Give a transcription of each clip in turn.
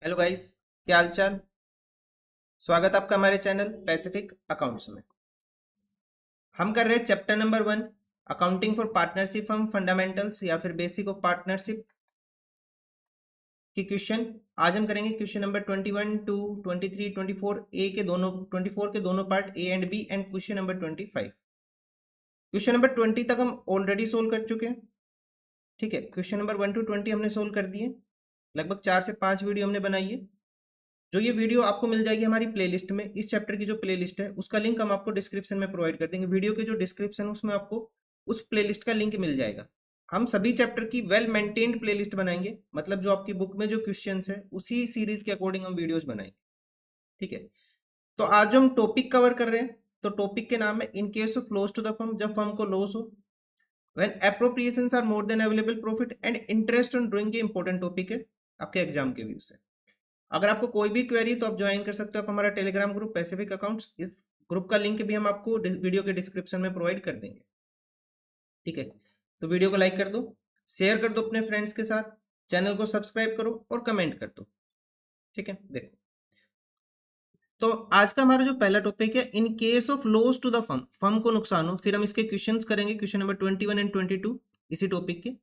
Hello guys, क्या हाल चाल। स्वागत आपका हमारे चैनल पैसिफिक अकाउंट्स में। हम कर रहे हैं chapter number 1, accounting for partnership firm fundamentals या फिर बेसिक ऑफ पार्टनरशिप की क्वेश्चन। आज हम करेंगे क्वेश्चन नंबर 21 टू 23 24 ए के दोनों 24 के दोनों part A and B and question number 25। Question number 20 तक हम ऑलरेडी सोल्व कर चुके हैं। ठीक है, क्वेश्चन नंबर 1 टू 20 हमने सोल्व कर दिए। लगभग 4 से 5 वीडियो हमने बनाई है। जो ये वीडियो आपको मिल जाएगी हमारी प्लेलिस्ट में। इस चैप्टर की जो प्लेलिस्ट है उसका लिंक हम आपको डिस्क्रिप्शन में प्रोवाइड कर देंगे। वीडियो के जो डिस्क्रिप्शन है उसमें आपको उस प्लेलिस्ट का लिंक मिल जाएगा। हम सभी चैप्टर की वेल मेंटेन्ड प्लेलिस्ट बनाएंगे, मतलब जो आपकी बुक में जो क्वेश्चंस है उसी सीरीज के अकॉर्डिंग हम वीडियोस बनाएंगे। ठीक है, तो आज जो हम टॉपिक कवर कर रहे हैं, तो टॉपिक के नाम है in case of loss to the firm, जब फर्म को लॉस हो, when appropriations are more than available profit and interest on drawing. के इंपॉर्टेंट टॉपिक है आपके एग्जाम के व्यू से। अगर आपको कोई भी क्वेरी तो आप ज्वाइन कर सकते हो आप हमारा टेलीग्राम ग्रुप पैसिफिक अकाउंट्स। इस ग्रुप का लिंक भी हम आपको वीडियो के डिस्क्रिप्शन में प्रोवाइड कर देंगे। ठीक है, तो वीडियो को लाइक कर दो, शेयर कर दो अपने फ्रेंड्स के साथ, चैनल को सब्सक्राइब करो और कमेंट कर दो। ठीक है, देखो तो आज का हमारा जो पहला टॉपिक है, in case of loss to the firm, firm को नुकसान हो। फिर हम इसके क्वेश्चंस करेंगे, क्वेश्चन नंबर 21 एंड 22 इसी टॉपिक के।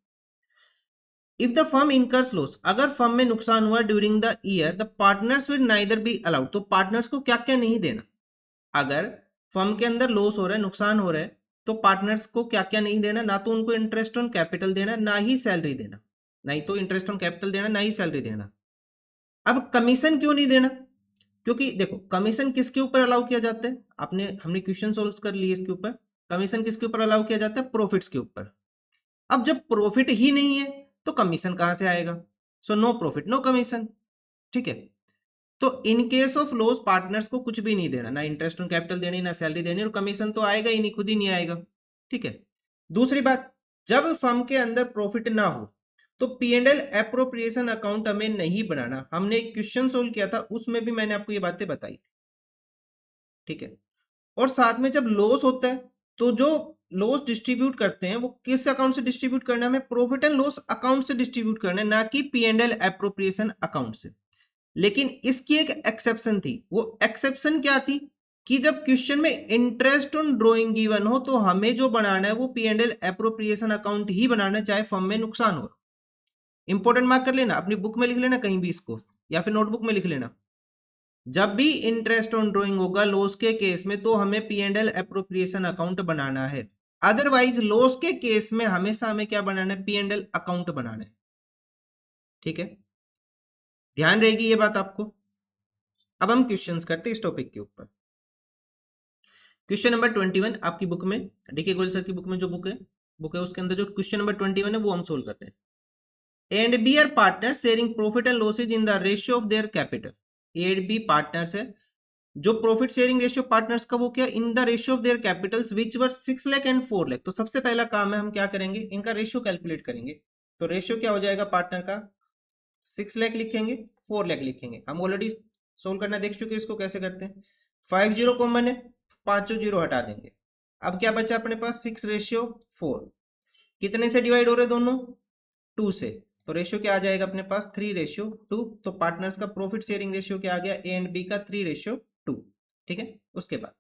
If the firm incurs loss, अगर फर्म में नुकसान हुआ during the year, the partners will neither be allowed. तो पार्टनर्स को क्या क्या नहीं देना। अगर फर्म के अंदर लॉस हो रहा है, नुकसान हो रहा है, तो पार्टनर्स को क्या क्या नहीं देना। ना तो उनको इंटरेस्ट ऑन कैपिटल देना, ना ही सैलरी देना। नहीं तो इंटरेस्ट ऑन कैपिटल देना, ना ही सैलरी देना। अब कमीशन क्यों नहीं देना? क्योंकि देखो कमीशन किसके ऊपर अलाउ किया जाता है, हमने क्वेश्चन सोल्व कर लिए इसके ऊपर। कमीशन किसके ऊपर अलाउ किया जाता है? प्रॉफिट्स के ऊपर। अब जब प्रॉफिट ही नहीं है तो कमीशन कहां से आएगा? So no profit no commission. ठीक है, तो in case of loss partners को कुछ भी नहीं देना, ना इंटरेस्ट ऑन कैपिटल देनी, ना सैलरी देनी, और कमीशन तो आएगा ही नहीं, खुद ही नहीं आएगा। ठीक है, दूसरी बात, जब फर्म के अंदर प्रॉफिट ना हो तो P and L appropriation account हमें नहीं बनाना। हमने एक क्वेश्चन सोल्व किया था, उसमें भी मैंने आपको ये बातें बताई थी। ठीक है, और साथ में जब लॉस होता है तो जो लॉस डिस्ट्रीब्यूट करते हैं वो किस अकाउंट से डिस्ट्रीब्यूट करना है? हमें प्रॉफिट एंड लॉस अकाउंट से डिस्ट्रीब्यूट करना है, ना कि P and L appropriation account से। लेकिन इसकी एक एक्सेप्शन थी। वो एक्सेप्शन क्या थी? कि जब क्वेश्चन में इंटरेस्ट ऑन ड्रॉइंग गिवन हो तो हमें जो बनाना है वो P and L appropriation account ही बनाना है, चाहे फर्म में नुकसान हो। इंपॉर्टेंट मार्क कर लेना, अपनी बुक में लिख लेना कहीं भी इसको, या फिर नोटबुक में लिख लेना। जब भी इंटरेस्ट ऑन ड्रॉइंग होगा लॉस के केस में, तो हमें P and L appropriation account बनाना है। अदरवाइज लॉस के केस में हमेशा हमें क्या बनाना है? पी एंड एल अकाउंट बनाना है। ठीक है, ध्यान रहेगी ये बात आपको। अब हम क्वेश्चंस करते हैं इस टॉपिक के ऊपर। क्वेश्चन नंबर 21 आपकी बुक में, डीके गोयल सर की बुक में जो बुक है उसके अंदर जो क्वेश्चन नंबर 21 है वो हम सोल्व कर रहे हैं। A and B are partner sharing profit and losses in the ratio of their capital. A and B partners है, जो प्रॉफिट शेयरिंग रेशियो पार्टनर्स का वो क्या? In the ratio of their capitals which were 6 lakh and 4 lakh. तो सबसे पहला काम है हम क्या करेंगे? इनका रेशियो कैलकुलेट करेंगे। तो रेशियो क्या हो जाएगा पार्टनर का? 6 लाख लिखेंगे, 4 लाख लिखेंगे। हम ऑलरेडी सोल्व करना देख चुके हैं इसको कैसे करते हैं। 5 जीरो कॉमन है, 5 जीरो हटा देंगे। अब क्या बचा अपने पास? 6:4। कितने से डिवाइड हो रहे दोनों? 2 से। तो रेशियो क्या आ जाएगा अपने पास? 3:2। तो पार्टनर्स का प्रॉफिट शेयरिंग रेशियो क्या आ गया? ए एंड बी का 3:2। ठीक है, उसके बाद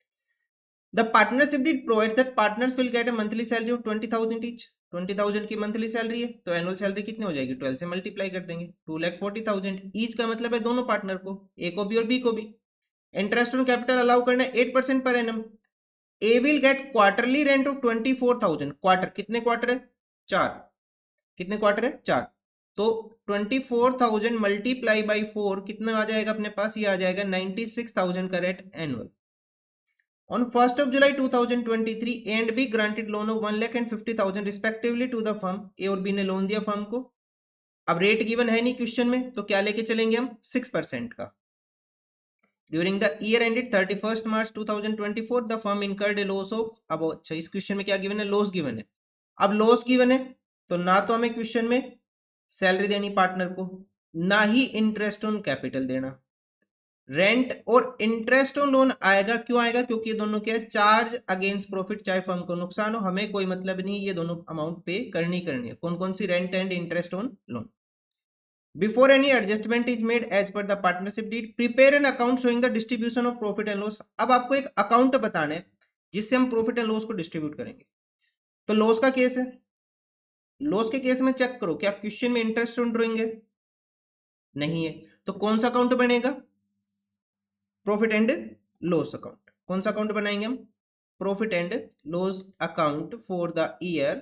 the partnership deed provide that partners will get a monthly salary of 20,000 each. 20,000 की मंथली सैलरी है, तो एनुअल सैलरी कितनी हो जाएगी? 12 से मल्टीप्लाई कर देंगे, 2,40,000। ईच का मतलब है दोनों पार्टनर को, ए को भी और बी को भी। इंटरेस्ट ऑन कैपिटल अलाउ करना है 8% per annum. A will get quarterly rent of 24,000। Quarter कितने क्वार्टर है? 4। कितने क्वार्टर है? 4। तो 24,000 मल्टीप्लाई बाई 4 कितना आ जाएगा अपने पास? ये आ जाएगा 96,000 का rate annual. On 1st of July 2023, A and B granted loan of 1,50,000 respectively to the firm. A और B ने लोन दिया फर्म को। अब रेट गिवन है नहीं क्वेश्चन में, तो क्या लेके चलेंगे हम? 6% का। During the year ended 31st March 2024 the firm incurred a loss of. अब अच्छा, इस क्वेश्चन में क्या गिवन है? लॉस गिवन है। अब लॉस गिवन है तो ना तो हमें क्वेश्चन में सैलरी देनी पार्टनर को, ना ही इंटरेस्ट ऑन कैपिटल देना। रेंट और इंटरेस्ट ऑन लोन आएगा। क्यों आएगा? क्योंकि ये दोनों क्या है? चार्ज अगेंस्ट प्रॉफिट, चाहे फर्म को नुकसान हो हमें कोई मतलब नहीं, ये दोनों अमाउंट पे करनी है। कौन कौन सी? Rent and interest on loan. Before any adjustment is made as per the partnership deed prepare an account showing the distribution of profit and loss. अब आपको एक अकाउंट बताना है जिससे हम प्रॉफिट एंड लॉस को डिस्ट्रीब्यूट करेंगे। तो लॉस का केस है, लॉस के केस में चेक करो क्या क्वेश्चन में इंटरेस्ट ऑन ड्रॉइंग है, नहीं है, तो कौन सा अकाउंट बनेगा, प्रॉफिट एंड लॉस अकाउंट। कौन सा अकाउंट बनाएंगे हम, profit and loss account for the year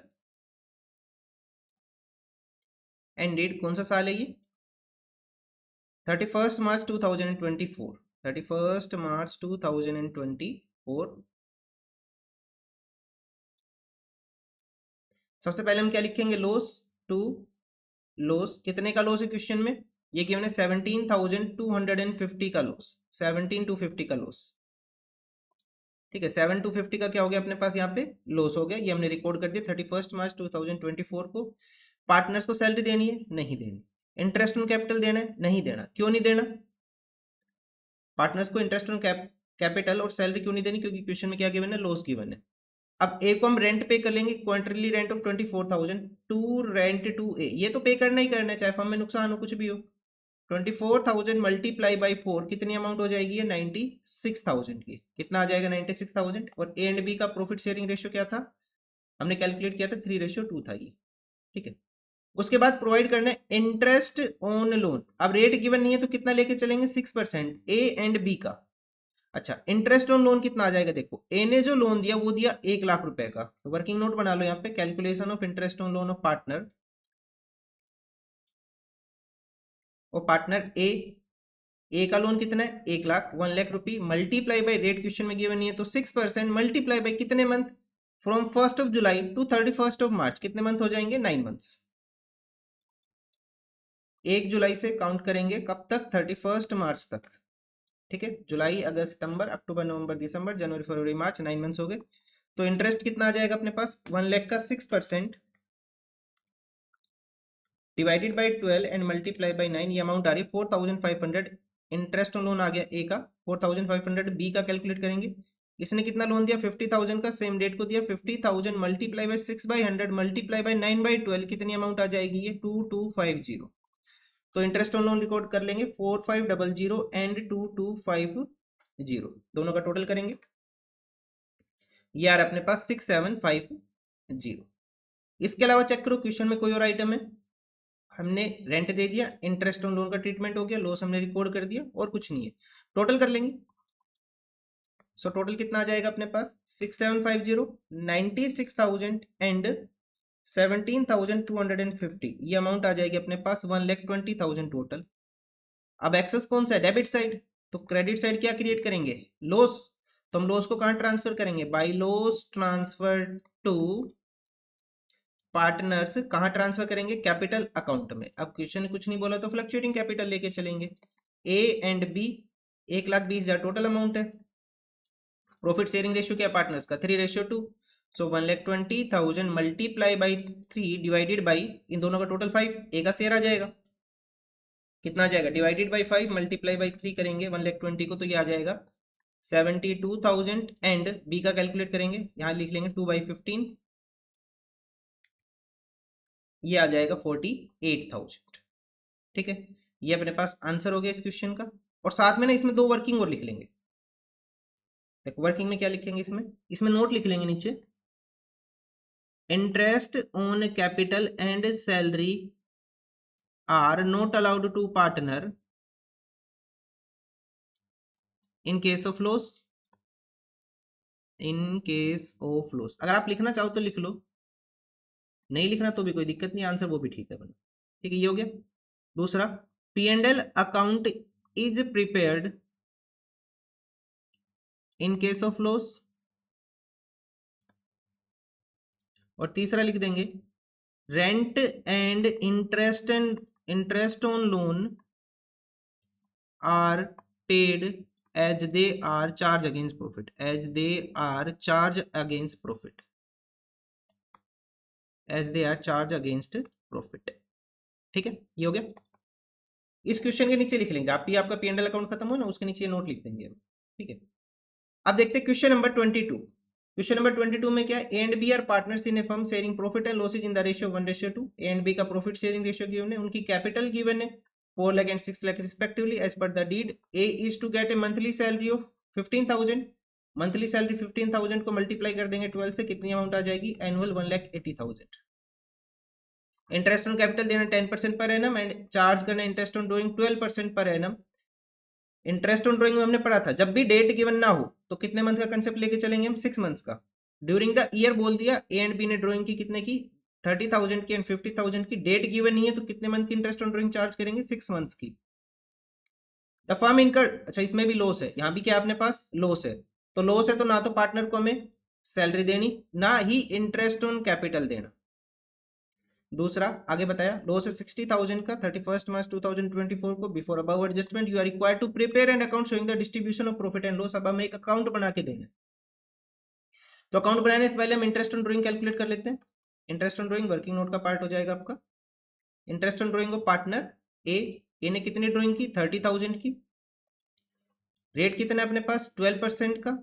ended, कौन सा साल है ये, 31 मार्च 2024, 31 मार्च 2024। सबसे पहले हम क्या लिखेंगे, लॉस टू लॉस, कितने का लॉस है क्वेश्चन में, ये गिवन है 17,250 का लॉस, 17,250 का लॉस, ठीक है। 7,250 का क्या हो गया अपने पास यहाँ पे लॉस हो गया, ये हमने रिकॉर्ड कर दिया 31 मार्च 2024 को। पार्टनर्स को सैलरी देनी है, नहीं देनी। इंटरेस्ट ऑन कैपिटल देना है, नहीं देना। क्यों नहीं देना, पार्टनर्स को इंटरेस्ट ऑन कैपिटल और सैलरी क्यों नहीं देनी, क्योंकि क्वेश्चन में क्या गिवन है, लॉस गिवन है। अब ए को हम रेंट पे कर लेंगे, quarterly rent of 24,000 to rent to A, ये तो पे करना ही करना है चाहे फर्म में नुकसान हो कुछ भी हो। 24,000 मल्टीप्लाई बाई 4 कितनी अमाउंट हो जाएगी, ये 96,000 की, कितना आ जाएगा 96,000। और ए एंड बी का प्रॉफिट शेयरिंग रेशियो क्या था, हमने कैलकुलेट किया था 3:2 था ये, ठीक है। उसके बाद प्रोवाइड करना है इंटरेस्ट ऑन लोन। अब रेट गिवन नहीं है तो कितना लेके चलेंगे, 6% ए एंड बी का। अच्छा, इंटरेस्ट ऑन लोन कितना आ जाएगा, देखो ए ने जो लोन दिया वो दिया 1,00,000 रुपए का, तो वर्किंग नोट बना लो यहाँ पे, calculation of interest on loan of partner, और पार्टनर ए का लोन कितना है 1,00,000, 1,00,000 rupee, multiply by rate question में गिवन नहीं है तो 6%, मल्टीप्लाई बाई कितने month, from 1 July to 31 March, कितने मंथ हो जाएंगे, 9 मंथ्स। 1 जुलाई से काउंट करेंगे कब तक, 31 मार्च तक, ठीक है। जुलाई अगस्त सितंबर अक्टूबर नवंबर दिसंबर जनवरी फरवरी मार्च, 9 मंथ्स हो गए। तो इंटरेस्ट कितना आ जाएगा अपने पास, 1,00,000 का 6% divided by 12 and multiply by 9, ये अमाउंट आ रही है 4,500। इंटरेस्ट ऑन लोन आ गया ए का 4,500, बी का कैलकुलेट करेंगे, इसने कितना लोन दिया 50,000 का, सेम डेट को दिया 50,000 मल्टीप्लाई बाई 6/100 मल्टीप्लाई बाई 9/12, कितनी अमाउंट आ जाएगी ये 2,250। तो इंटरेस्ट ऑन लोन रिकॉर्ड कर लेंगे 4,500 एंड 2,250, दोनों का टोटल करेंगे, ये आ रहा है अपने पास 6,750। इसके अलावा चेक करो क्वेश्चन में कोई और आइटम है, हमने रेंट दे दिया, इंटरेस्ट ऑन लोन का ट्रीटमेंट हो गया, लॉस हमने रिकॉर्ड कर दिया, और कुछ नहीं है, टोटल कर लेंगे। सो टोटल कितना आ जाएगा अपने पास 6,750, 96,000 एंड 17,250, ये अमाउंट आ जाएगी अपने पास 1,20,000 टोटल। अब एक्सेस कौन सा है, डेबिट साइड, तो क्रेडिट साइड क्या क्रिएट करेंगे, लॉस। तो हम लॉस को कहां ट्रांसफर करेंगे, by loss transfer to partners, कहां ट्रांसफर करेंगे, कैपिटल अकाउंट में। अब क्वेश्चन ने कुछ नहीं बोला तो फ्लक्चुएटिंग कैपिटल लेके चलेंगे। A and B 1,20,000 total amount है, प्रॉफिट शेयरिंग रेशियो क्या पार्टनर्स का 3:2, so 1,20,000 multiply by 3 divided by इन दोनों का टोटल 5, ए का शेयर आ जाएगा, कितना आ जाएगा, डिवाइडेड बाई 5 मल्टीप्लाई बाई 3 करेंगे 1,20,000 को, तो ये आ जाएगा 72,000 एंड बी का कैलकुलेट करेंगे, यहां लिख लेंगे 2/15, ये आ जाएगा 48,000, ठीक है। ये अपने पास आंसर हो गया इस क्वेश्चन का। और साथ में ना इसमें 2 वर्किंग और लिख लेंगे, देखो वर्किंग में क्या लिखेंगे, इसमें इसमें नोट लिख लेंगे नीचे, interest on capital and salary are not allowed to partner in case of loss, in case of loss. अगर आप लिखना चाहो तो लिख लो, नहीं लिखना तो भी कोई दिक्कत नहीं, आंसर वो भी ठीक है बना, ठीक है। ये हो गया। दूसरा, P&L account is prepared in case of loss, और तीसरा लिख देंगे rent and interest on loan are paid as they are charge against profit, as they are charge against profit, as they are charge against profit, ठीक है। ये हो गया। इस क्वेश्चन के नीचे लिख लेंगे, आप भी आपका P&L अकाउंट खत्म हो ना उसके नीचे नोट लिख देंगे, ठीक है। अब देखते हैं क्वेश्चन नंबर 22। क्वेश्चन नंबर 22 में क्या है, A and B are partners in a firm sharing profit and losses in the ratio 1:2। A and B का प्रॉफिट शेयरिंग रेशियो गिवन है, उनकी कैपिटल गिवन है 4 lakh and 6 lakh respectively as per the deed. A is to get a monthly salary of 15,000। Monthly salary 15,000 को multiply कर देंगे 12 से, कितनी amount आ जाएगी, एनुअल 1,80,000। इंटरेस्ट ऑन कैपिटल देना 10% पर एनम एंड चार्ज करना इंटरेस्ट ऑन ड्राइंग 12% पर एनम। इंटरेस्ट ऑन ड्राइंग में हमने पढ़ा था जब भी डेट गिवन ना हो तो कितने मंथ का कंसेप्ट लेके चलेंगे हम, 6 मंथ्स का। ड्यूरिंग द ईयर बोल दिया, ए एंड बी ने ड्राइंग की कितने की, 30,000 की एंड 50,000 की। डेट गिवन नहीं है तो कितने मंथ की इंटरेस्ट ऑन ड्राइंग चार्ज करेंगे, 6 मंथ्स की। द फर्म इनकर्ड, अच्छा इसमें भी लॉस है, यहाँ भी क्या अपने पास लॉस है। तो लॉस है तो ना तो पार्टनर को हमें सैलरी देनी, ना ही इंटरेस्ट ऑन कैपिटल देना। दूसरा आगे बताया, लॉस है 60,000 का 31 मार्च 2024 को। Before above adjustment you are required to prepare an account showing the distribution of profit and loss. अब हमें एक अकाउंट बना के देना है, तो अकाउंट बनाने से पहले हम इंटरेस्ट ऑन ड्राइंग कैलकुलेट कर लेते हैं। Interest on drawing working note का पार्ट हो जाएगा आपका। Interest on drawing of partner A ने कितनी ड्राइंग की, 30,000 की। रेट कितना है अपने पास, 12% का,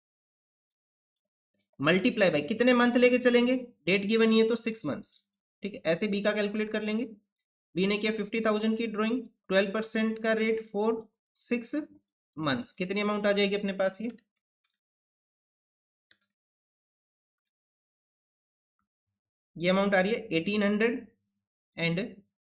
मल्टीप्लाई बाय कितने मंथ लेके चलेंगे, डेट गिवन है तो 6 मंथ्स। ठीक है, ऐसे बी का कैलकुलेट कर लेंगे। बी ने किया 50,000 की ड्राइंग, 12% का रेट फॉर 6 मंथ्स, कितनी अमाउंट आ जाएगी अपने पास, ये अमाउंट आ रही है 1800 एंड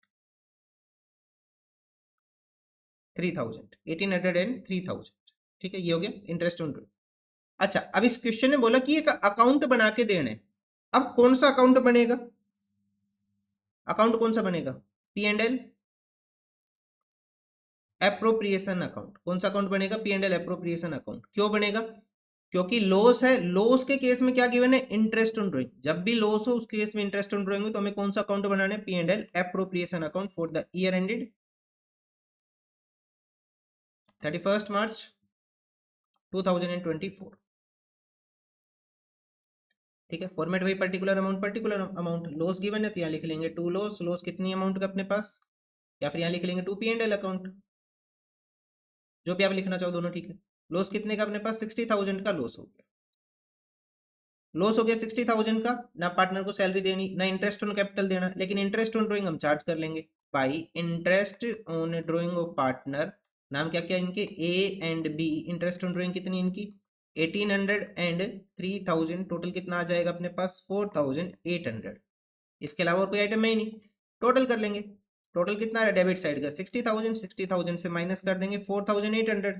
3,000, 1800 एंड 3,000। ठीक है, ये हो गया इंटरेस्ट ऑन ड्राइंग। अच्छा, अब इस क्वेश्चन ने बोला कि एक अकाउंट बना के देना है। अब कौन सा अकाउंट बनेगा, अकाउंट कौन सा बनेगा, P and L appropriation account. कौन सा अकाउंट बनेगा, P and L appropriation account. क्यों बनेगा, क्योंकि लॉस है, लॉस के केस में क्या गिवन है, इंटरेस्ट ऑन ड्राइंग। जब भी लॉस हो उस केस में इंटरेस्ट ऑन ड्राइंग हो, तो हमें कौन सा अकाउंट बनाना है, P and L appropriation account for the year ended 31 March 2024। ठीक है, फॉर्मेट वही पर्टिकुलर अमाउंट। लॉस गिवन है तो यहाँ लिख लेंगे टू लॉस। लॉस कितनी अमाउंट का अपने पास, या फिर यहाँ लिख लेंगे to P and L account, जो भी आप लिखना चाहो दोनों ठीक है। लॉस कितने का अपने पास, 60,000 का लॉस हो गया। लॉस हो गया 60,000 का, ना पार्टनर को सैलरी देनी ना इंटरेस्ट ऑन कैपिटल देना, लेकिन इंटरेस्ट ऑन ड्राइंग हम चार्ज कर लेंगे by interest on drawing of partner. नाम क्या क्या इनके, A and B. Interest on drawing कितनी इनकी, 1800 एंड 3,000, टोटल कितना आ जाएगा अपने पास, 4,800। इसके अलावा और कोई आइटम है ही नहीं, टोटल कर लेंगे। टोटल कितना है, डेबिट साइड का 60,000, 60,000 से माइनस कर देंगे 4,800,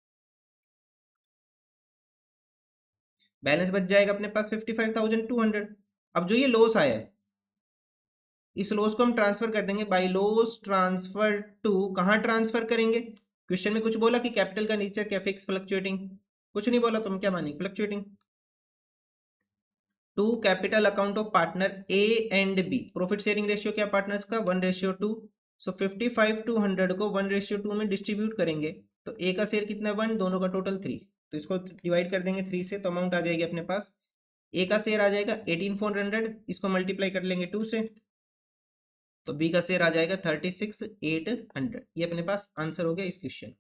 बैलेंस बच जाएगा अपने पास 55,200। अब जो ये लॉस आया है, इस लॉस को हम ट्रांसफर कर देंगे बाय लॉस ट्रांसफर टू, कहां ट्रांसफर करेंगे, क्वेश्चन में कुछ बोला कि कैपिटल का नेचर क्या, फिक्स फ्लक्चुएटिंग, कुछ नहीं बोला तो हम क्या मानेंगे, fluctuating. To capital account of partner A and B. Profit sharing ratio क्या पार्टनर्स का, 1:2। सो 55,200 को 1:2 में डिस्ट्रीब्यूट करेंगे तो ए का शेयर कितना, 1, दोनों का टोटल 3। तो इसको डिवाइड कर देंगे 3 से, तो अमाउंट आ जाएगी अपने पास, ए का शेयर आ जाएगा 18,400, इसको मल्टीप्लाई कर लेंगे 2 से, तो बी का शेयर आ जाएगा 36,800। ये अपने पास आंसर हो गया इस क्वेश्चन।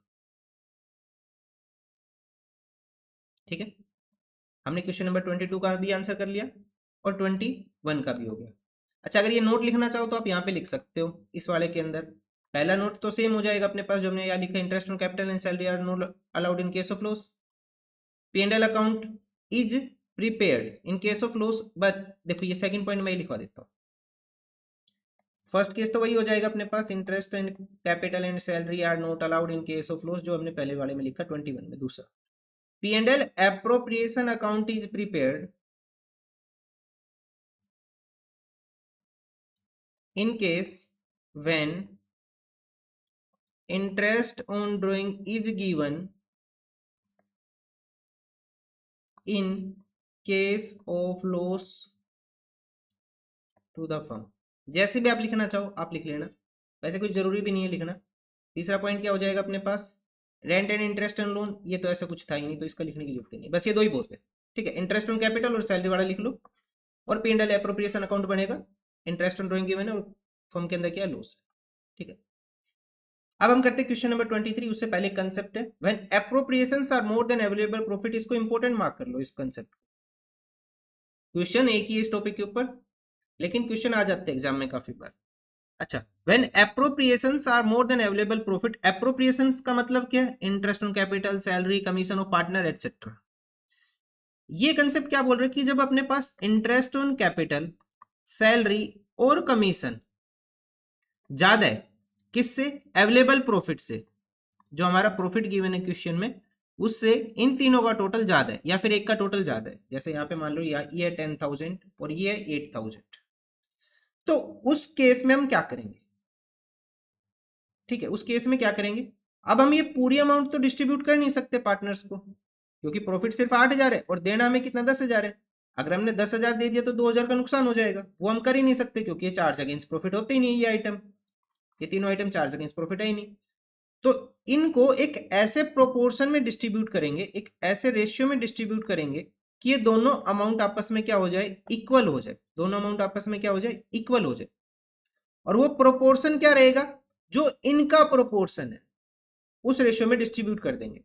ठीक है, हमने क्वेश्चन नंबर 22 का भी आंसर कर लिया और 21 का भी हो गया। अच्छा, अगर ये नोट लिखना चाहो तो आप यहाँ पे लिख सकते हो इस वाले के अंदर। पहला नोट तो सेम हो जाएगा अपने पास जो हमने यहाँ लिखा, interest on capital and salary are not allowed in case of loss. P and L account is prepared in case of loss, but देखो ये सेकंड पॉइंट मैं लिखवा देता हूँ। फर्स्ट केस तो वही हो जाएगा अपने पास, interest and capital and salary are not allowed in case of loss, जो हमने पहले वाले में लिखा 21 में। दूसरा, P and L appropriation account is prepared in case when interest on drawing is given in case of loss to the firm। जैसे भी आप लिखना चाहो आप लिख लेना, वैसे कुछ जरूरी भी नहीं है लिखना। तीसरा पॉइंट क्या हो जाएगा अपने पास, rent and interest on loan, ये तो ऐसा कुछ था ही नहीं तो इसका लिखने की जरूरत नहीं, बस ये दो ही बहुत है। ठीक है, इंटरेस्ट ऑन कैपिटल और सैलरी वाला लिख लो, और P and L appropriation account बनेगा, इंटरेस्ट ऑन ड्राइंग गिवन है और फर्म के अंदर क्या लॉस है। ठीक है, अब हम करते हैं क्वेश्चन नंबर 23। उससे पहले कंसेप्ट है, when appropriations are more than available profit. इसको इंपॉर्टेंट मार्क कर लो इस कंसेप्ट। क्वेश्चन एक ही है इस टॉपिक के ऊपर, लेकिन क्वेश्चन आ जाते हैं एग्जाम में काफी बार। अच्छा, when appropriations are more than available profit, appropriations का मतलब क्या है? Interest on capital, salary, commission of partner etcetera. ये कंसेप्ट क्या बोल रहे हैं कि जब अपने पास इंटरेस्ट ऑन कैपिटल, सैलरी और कमीशन ज्यादा है, किससे? अवेलेबल प्रॉफिट से, जो हमारा प्रॉफिट गिवन है क्वेश्चन में, उससे इन तीनों का टोटल ज्यादा है या फिर एक का टोटल ज्यादा है। जैसे यहाँ पे मान लो ये है 10,000 और ये है 8,000, तो उस केस में हम क्या करेंगे? ठीक है, उस केस में क्या करेंगे? अब हम ये पूरी अमाउंट तो डिस्ट्रीब्यूट कर नहीं सकते पार्टनर्स को, क्योंकि प्रॉफिट सिर्फ 8,000 है और देना हमें कितना? 10,000 है। अगर हमने 10,000 दे दिया तो 2,000 का नुकसान हो जाएगा, वो हम कर ही नहीं सकते, क्योंकि ये चार्ज अगेंस्ट प्रॉफिट होते ही नहीं, ये आइटम, ये तीनों आइटम चार्ज अगेंस्ट प्रॉफिट है ही नहीं। तो इनको एक ऐसे प्रोपोर्शन में डिस्ट्रीब्यूट करेंगे, एक ऐसे रेशियो में डिस्ट्रीब्यूट करेंगे कि ये दोनों अमाउंट आपस में क्या हो जाए? इक्वल हो जाए। दोनों अमाउंट आपस में क्या हो जाए? इक्वल हो जाए। और वो प्रोपोर्शन क्या रहेगा? जो इनका प्रोपोर्शन है उस रेशियो में डिस्ट्रीब्यूट कर देंगे।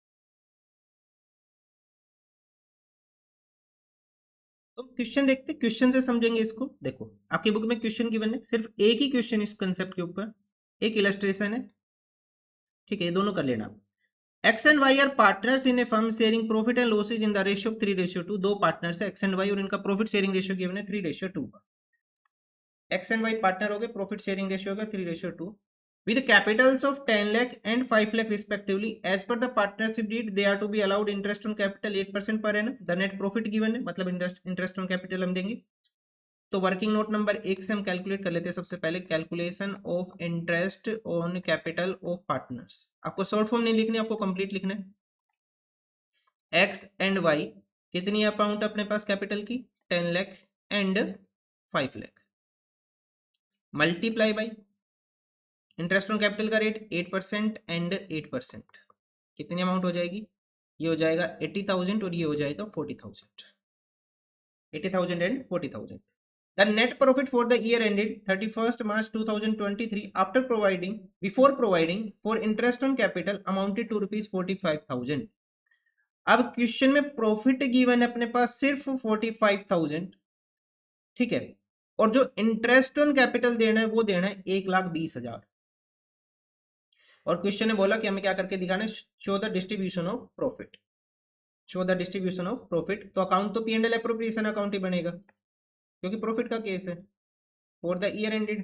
तो क्वेश्चन देखते, क्वेश्चन से समझेंगे इसको। देखो, आपकी बुक में क्वेश्चन गिवन है, सिर्फ एक ही क्वेश्चन इस कंसेप्ट के ऊपर, एक इलस्ट्रेशन है। ठीक है, ये दोनों कर लेना। X and Y are partners in a firm sharing profit and losses in the ratio of 3:2। दो पार्टनर्स है एक्स एंड वाई और इनका प्रॉफिट शेयरिंग रेशियो गिवन है 3:2 का। एक्स एंड वाई पार्टनर हो गए, प्रॉफिट शेयरिंग रेशियो होगा 3:2 with capitals of 10 lakh and 5 lakh respectively. As per the partnership deed, they are to be allowed interest on capital 8% per annum. The net profit given है, मतलब interest on capital हम देंगे। तो working note number 1 से हम calculate कर लेते हैं। सबसे पहले calculation of interest on capital of partners. आपको शॉर्ट फॉर्म नहीं लिखनी, आपको कंप्लीट लिखना है। एक्स एंड वाई कितनी अमाउंट अपने पास कैपिटल की? 10 lakh and 5 lakh, multiply by interest on capital का रेट 8% एंड 8%, कितनी अमाउंट हो जाएगी? ये हो जाएगा 80,000 और ये हो जाएगा 40,000। 80,000 and 40,000। The net profit for the year ended 31st March 2023 after providing before providing for interest on capital amounted to rupees 45,000। अब क्वेश्चन में प्रॉफिट गिवन है अपने पास सिर्फ 45,000, ठीक है, और जो इंटरेस्ट ऑन कैपिटल देना है वो देना है 1,20,000। और क्वेश्चन ने बोला कि हमें क्या करके दिखाना है? Show the distribution of profit. Show the distribution of profit, तो अकाउंट तो P&L एप्रोप्रिएशन अकाउंट ही बनेगा, क्योंकि प्रॉफिट का केस है। For the year ended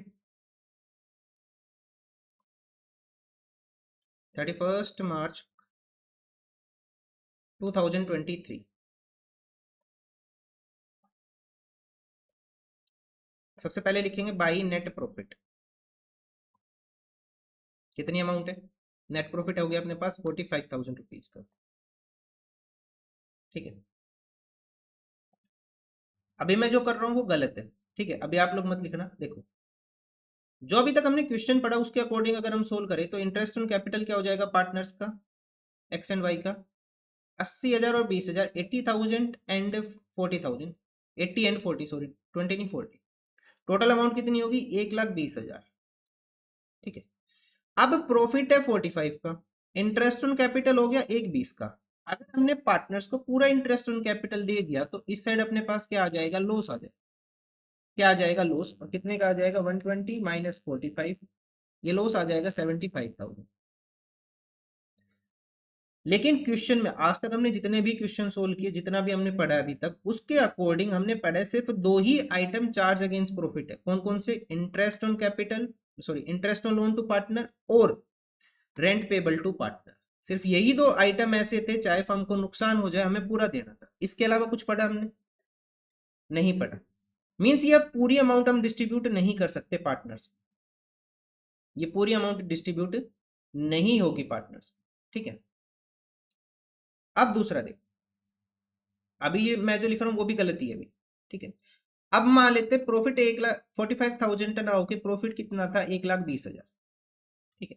31st March 2023, सबसे पहले लिखेंगे बाई नेट प्रॉफिट। कितनी अमाउंट है? नेट प्रॉफिट हो गया अपने पास 45,000 रुपीज का। ठीक है, अभी मैं जो कर रहा हूँ वो गलत है। ठीक है, अभी आप लोग मत लिखना। देखो, जो अभी तक हमने क्वेश्चन पढ़ा उसके अकॉर्डिंग अगर हम सोल्व करें तो इंटरेस्ट ऑन कैपिटल क्या हो जाएगा पार्टनर्स का, एक्स एंड वाई का? 80,000 और 20,000, 80,000 एंड 40,000, 80 एंड 40, सॉरी 20 नहीं 40। टोटल अमाउंट कितनी होगी? 1,20,000। ठीक है, अब प्रॉफिट है 45 का, इंटरेस्ट ऑन कैपिटल हो गया 1,20 का। अगर हमने पार्टनर्स को पूरा इंटरेस्ट ऑन कैपिटल दे दिया तो इस साइड अपने पास क्या आ जाएगा? लॉस आ जाएगा। क्या आ जाएगा? लॉस। और कितने का आ जाएगा? 120 माइनस 45, ये लॉस आ जाएगा 75,000। लेकिन क्वेश्चन में आज तक हमने जितने भी क्वेश्चन सोल्व किए, जितना भी हमने पढ़ा अभी तक, उसके अकॉर्डिंग हमने पढ़ा है सिर्फ दो ही आइटम चार्ज अगेंस्ट प्रॉफिट है। कौन कौन से? Interest on capital, sorry interest on loan to partner और रेंट पेबल टू पार्टनर। सिर्फ यही दो आइटम ऐसे थे, चाहे फर्म को नुकसान हो जाए हमें पूरा देना था। इसके अलावा कुछ पढ़ा हमने? नहीं पढ़ा। मीन्स ये पूरी अमाउंट हम डिस्ट्रीब्यूट नहीं कर सकते पार्टनर्स, ये पूरी अमाउंट डिस्ट्रीब्यूट नहीं होगी पार्टनर्स। ठीक है, अब दूसरा देखो, अभी ये मैं जो लिख रहा हूँ वो भी गलती है अभी। ठीक है, अब मान लेते प्रॉफिट 1,45,000 टन आओ के प्रॉफिट कितना था? 1,20,000। ठीक है,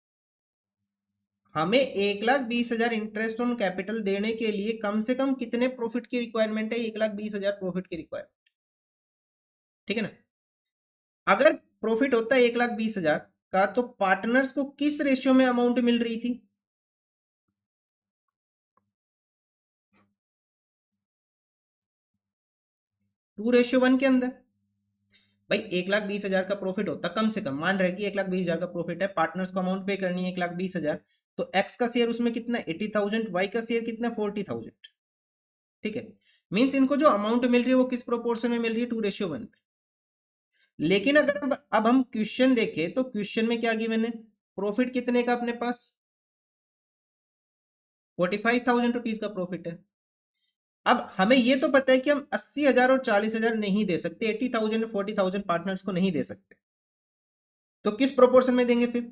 हमें 1,20,000 इंटरेस्ट ऑन कैपिटल देने के लिए कम से कम कितने प्रॉफिट की रिक्वायरमेंट है? 1,20,000 प्रॉफिट की रिक्वायरमेंट। ठीक है ना? अगर प्रॉफिट होता है 1,20,000 का, तो पार्टनर्स को किस रेशियो में अमाउंट मिल रही थी? 2:1 के अंदर। भाई 1,20,000 का प्रॉफिट होता कम से कम, मान रहे कि 1,20,000 का प्रॉफिट है, पार्टनर्स को अमाउंट पे करनी है 1,20,000, तो एक्स का शेयर उसमें कितना 80,000, वाई का शेयर कितना 40,000। ठीक है, मीन्स इनको जो अमाउंट मिल रही है वो किस प्रोपोर्शन में मिल रही है, 2:1। लेकिन अगर अब हम क्वेश्चन देखें तो क्वेश्चन में क्या गिवन है, प्रॉफिट कितने का अपने पास 45,000 रुपीज का प्रॉफिट है। अब हमें ये तो पता है कि हम 80,000 और 40,000 नहीं दे सकते, 80,000 और 40,000 पार्टनर्स को नहीं दे सकते, तो किस प्रोपोर्शन में देंगे फिर,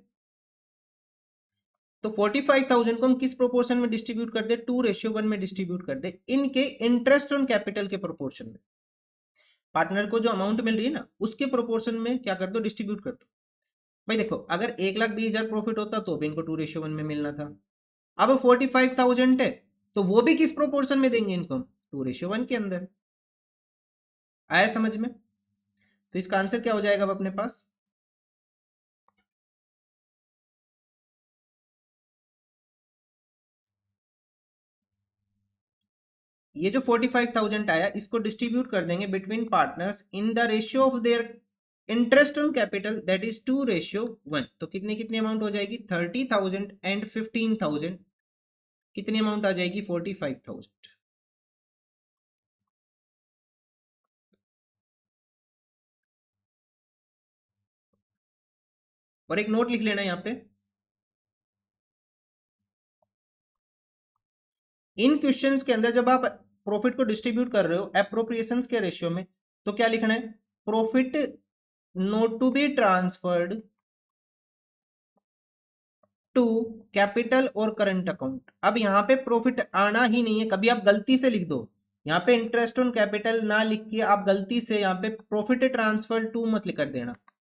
तो 45,000 को हम किस प्रोपोर्शन में डिस्ट्रीब्यूट कर दे, 2:1 में डिस्ट्रीब्यूट कर दे, इनके इंटरेस्ट ऑन कैपिटल के प्रोपोर्शन में। पार्टनर को जो अमाउंट मिल रही है ना उसके प्रोपोर्शन में क्या कर दो, डिस्ट्रीब्यूट कर दो। भाई देखो अगर 1,20,000 प्रॉफिट होता तो भी इनको 2:1 में मिलना था, अब 45,000 है तो वो भी किस प्रोपोर्शन में देंगे इनको, 2:1 के अंदर। आया समझ में, तो इसका आंसर क्या हो जाएगा अब अपने पास, ये जो 45,000 आया इसको डिस्ट्रीब्यूट कर देंगे between partners in the ratio of their interest on capital that is 2:1। तो कितनी कितनी अमाउंट हो जाएगी, 30,000 एंड 15,000, कितनी अमाउंट आ जाएगी 45,000। और एक नोट लिख लेना यहाँ पे, इन क्वेश्चंस के अंदर जब आप प्रॉफिट को डिस्ट्रीब्यूट कर रहे हो एप्रोप्रिएशंस के रेशियो में, तो क्या लिखना है, profit not to be transferred to capital और करंट अकाउंट। अब यहाँ पे प्रॉफिट आना ही नहीं है, कभी आप गलती से लिख दो यहाँ पे इंटरेस्ट ऑन कैपिटल ना लिख के आप गलती से यहाँ पे प्रॉफिट ट्रांसफर टू मत लिख कर देना,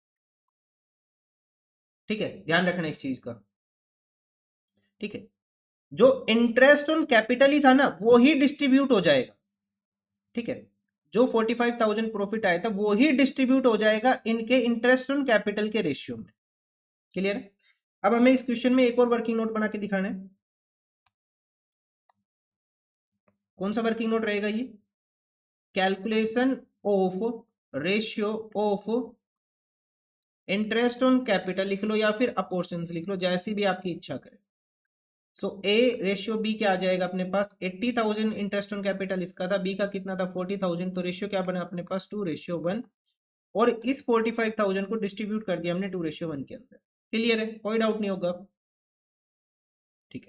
ठीक है, ध्यान रखना इस चीज का। ठीक है, जो इंटरेस्ट ऑन कैपिटल ही था ना वो ही डिस्ट्रीब्यूट हो जाएगा। ठीक है, जो 45,000 प्रॉफिट आया था वो ही डिस्ट्रीब्यूट हो जाएगा इनके इंटरेस्ट ऑन कैपिटल के रेशियो में। क्लियर है, अब हमें इस क्वेश्चन में एक और वर्किंग नोट बना के दिखाना है। कौन सा वर्किंग नोट रहेगा ये, calculation of ratio of interest on capital लिख लो या फिर अपोर्शन लिख लो, जैसी भी आपकी इच्छा करे। सो ए रेशियो बी क्या आ जाएगा अपने पास, 80,000 इंटरेस्ट ऑन कैपिटल इसका था, बी का कितना था 40,000, तो रेशियो क्या बना अपने पास 2:1, और इस 45,000 को डिस्ट्रीब्यूट कर दिया हमने 2:1 के अंदर। क्लियर है, कोई डाउट नहीं होगा। ठीक है,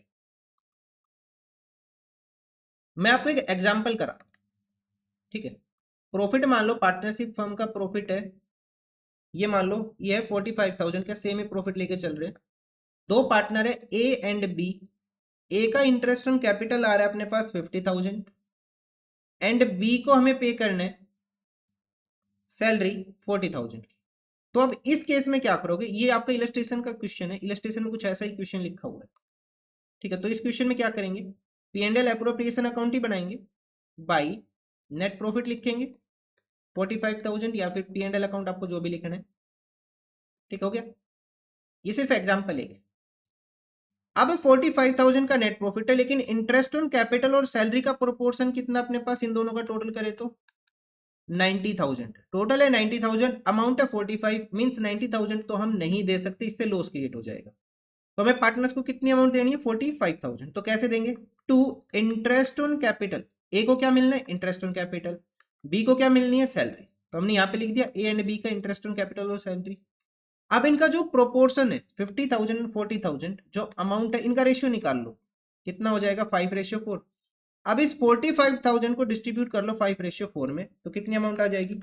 मैं आपको एक एग्जांपल करा। ठीक है, प्रॉफिट मान लो पार्टनरशिप फर्म का प्रॉफिट है, ये मान लो ये है 45,000 का, सेम ही प्रॉफिट लेके चल रहे हैं। दो पार्टनर है ए एंड बी, ए का इंटरेस्ट ऑन कैपिटल आ रहा है अपने पास 50,000 एंड बी को हमें पे करना है सैलरी 40,000 की। तो अब इस केस में क्या करोगे, ये आपका इलस्ट्रेशन का क्वेश्चन है, इलस्ट्रेशन में कुछ ऐसा ही क्वेश्चन लिखा हुआ है। ठीक है, तो इस क्वेश्चन में क्या करेंगे, P and L appropriation account ही बनाएंगे, बाई नेट प्रॉफिट लिखेंगे 45,000 या फिर पी एंड एल अकाउंट आपको जो भी लिखना है। ठीक हो गया, ये सिर्फ एग्जाम्पल है। अब 45,000 का नेट प्रॉफिट है, लेकिन इंटरेस्ट ऑन कैपिटल और सैलरी का प्रोपोर्शन कितना अपने पास, इन दोनों का टोटल करें तो 90,000 टोटल है, 90,000 अमाउंट है 45, मींस 90,000 तो हम नहीं दे सकते, इससे लॉस क्रिएट हो जाएगा। तो हमें पार्टनर्स को कितनी अमाउंट देनी है 45,000, तो कैसे देंगे, to interest on capital, A को क्या मिलना है इंटरेस्ट ऑन कैपिटल, बी को क्या मिलनी है सैलरी, तो हमने यहाँ पे लिख दिया ए एंड बी का इंटरेस्ट ऑन कैपिटल और सैलरी। अब इनका जो प्रोपोर्शन है 50,000 एंड 40,000 जो अमाउंट है इनका रेशियो निकाल लो, कितना हो जाएगा 5:4। अब इस 45,000 को डिस्ट्रीब्यूट कर लो 5:4 में, तो कितनी अमाउंट आ जाएगी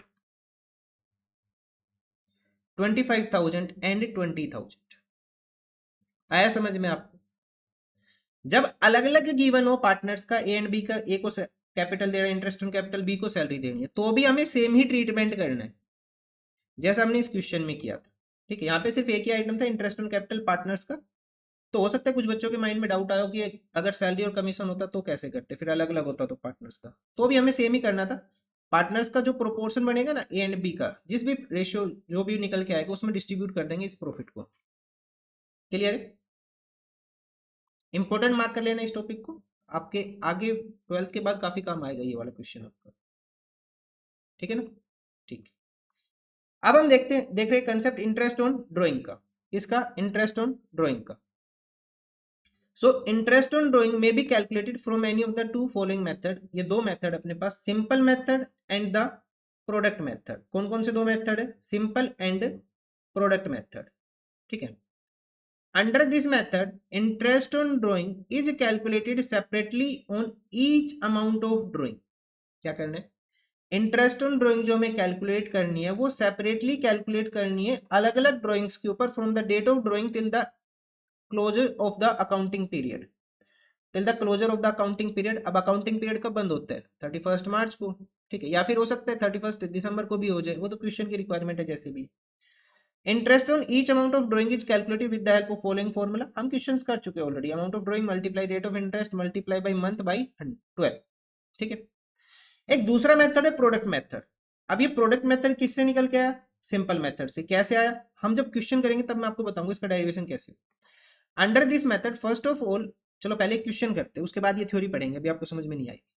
25,000 एंड 20,000। आया समझ में आपको, जब अलग अलग गिवन हो पार्टनर्स का, ए एंड बी का, ए को कैपिटल दे रहा है इंटरेस्ट ऑन कैपिटल, बी को सैलरी देनी है, तो भी हमें सेम ही ट्रीटमेंट करना है जैसा हमने इस क्वेश्चन में किया था। ठीक है, यहाँ पे सिर्फ एक ही आइटम था इंटरेस्ट ऑन कैपिटल पार्टनर्स का, तो हो सकता है कुछ बच्चों के माइंड में डाउट आया हो कि अगर सैलरी और कमीशन होता तो कैसे करते, फिर अलग अलग होता तो पार्टनर्स का, तो भी हमें सेम ही करना था। पार्टनर्स का जो प्रोपोर्शन बनेगा ना ए एंड बी का, जिस भी रेशियो जो भी निकल के आएगा उसमें डिस्ट्रीब्यूट कर देंगे इस प्रॉफिट को। क्लियर है, इंपॉर्टेंट मार्क कर लेना इस टॉपिक को, आपके आगे 12th के बाद काफी काम आएगा ये वाला क्वेश्चन आपका। ठीक है ना, ठीक। अब हम देख रहे हैं कंसेप्ट इंटरेस्ट ऑन ड्राइंग का, इसका इंटरेस्ट ऑन ड्राइंग का। So interest on drawing may be calculated from any of the two following method. ये दो मेथड अपने पास, simple method and the product method. कौन कौन से दो मेथड है? सिंपल एंड प्रोडक्ट मेथड, ठीक है। Under this method interest on drawing is calculated separately on each amount of drawing. क्या करना है? इंटरेस्ट ऑन ड्राइंग जो हमें कैलकुलेट करनी है वो सेपरेटली कैलकुलेट करनी है अलग अलग ड्राइंग्स के ऊपर, from the date of drawing till the closure of the accounting period. Till the closure of the accounting period. अब अकाउंटिंग पीरियड कब बंद होता है? 31 मार्च को, ठीक है, या फिर हो सकता है 31 दिसंबर को भी हो जाए, वो तो क्वेश्चन की रिक्वायरमेंट है जैसे भी। Interest on each amount of drawing is calculated with the help of following formula. हम क्वेश्चंस कर चुके हैं already. Amount of drawing multiply rate of interest multiply by month by 12, ठीक है। एक दूसरा मेथड है प्रोडक्ट मेथड। अब ये प्रोडक्ट मेथड किससे निकल के आया? सिंपल मेथड से। कैसे आया? हम जब क्वेश्चन करेंगे तब मैं आपको बताऊंगा इसका डेरिवेशन कैसे। Under this method first of all, चलो पहले क्वेश्चन करते हैं, उसके बाद ये थ्योरी पढ़ेंगे, अभी आपको समझ में नहीं आएगी।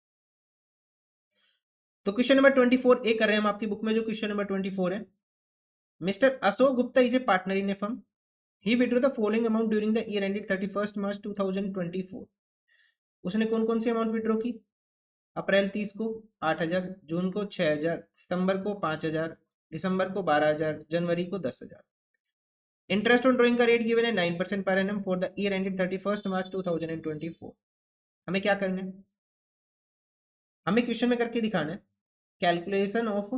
तो क्वेश्चन नंबर 24 ए कर रहे हैं हम आपकी बुक में। जो क्वेश्चन नंबर 24 है, mister Ashok Gupta is a partner in a firm. He withdraw the following amount during the year ended 31 March 2024। उसने कौन कौन सी अमाउंट विड्रॉ की? अप्रैल 30 को 8,000, जून को 6,000, सितंबर को 5,000, दिसंबर को 12,000, जनवरी को 10,000। इंटरेस्ट ऑन ड्राइंग का रेट गिवन है 9% पर annum for the year ended 31 March 2024। हमें क्या करना है? हमें क्वेश्चन में करके दिखाना है calculation of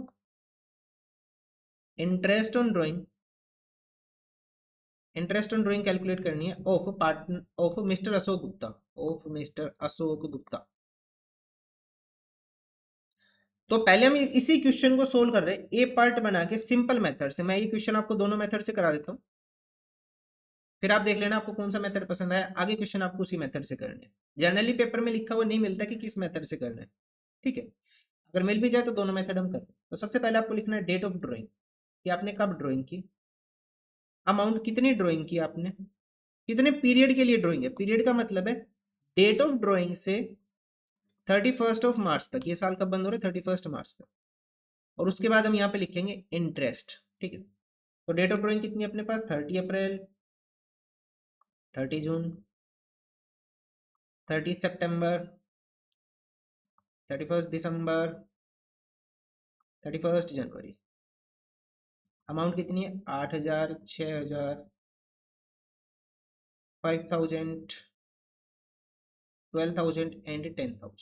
interest on drawing. Interest on drawing calculate करनी है of partner of mister Ashok Gupta, of mister Ashok Gupta. तो पहले हम इसी क्वेश्चन को सोल्व कर रहे हैं ए पार्ट बना के सिंपल मेथड से। मैं ये क्वेश्चन आपको दोनों मेथड से करा देता हूँ, फिर आप देख लेना आपको कौन सा मेथड पसंद आया। आगे क्वेश्चन आपको उसी मेथड से करने हैं। जनरली पेपर में लिखा हुआ नहीं मिलता कि किस मेथड से करना है, ठीक है। अगर मिल भी जाए तो दोनों मेथड हम करें। तो सबसे पहले आपको लिखना है डेट ऑफ ड्राइंग, कि आपने कब ड्राइंग की, अमाउंट कितनी ड्राइंग की आपने, कितने पीरियड के लिए ड्राइंग है। पीरियड का मतलब है डेट ऑफ ड्राइंग से 31 ऑफ मार्च तक। ये साल कब बंद हो रहा है? 31 मार्च तक। और उसके बाद हम यहाँ पे लिखेंगे इंटरेस्ट, ठीक है। तो डेट ऑफ ड्राइंग कितनी अपने पास? 30 अप्रैल, 30 जून, 30 सितंबर, 31 दिसंबर, 31 जनवरी। अमाउंट कितनी है? 8,000, 6,000, 5,000, 12,000 एंड 10,000।